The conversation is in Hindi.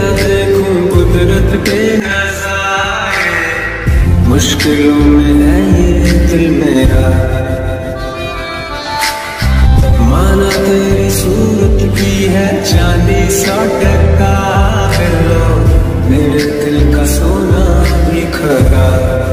देखूं कुदरत के नज़ारे, मुश्किलों में है ये दिल मेरा। माना तेरी सूरत भी है चांदी 100% लो, मेरे दिल का सोना भी खरा।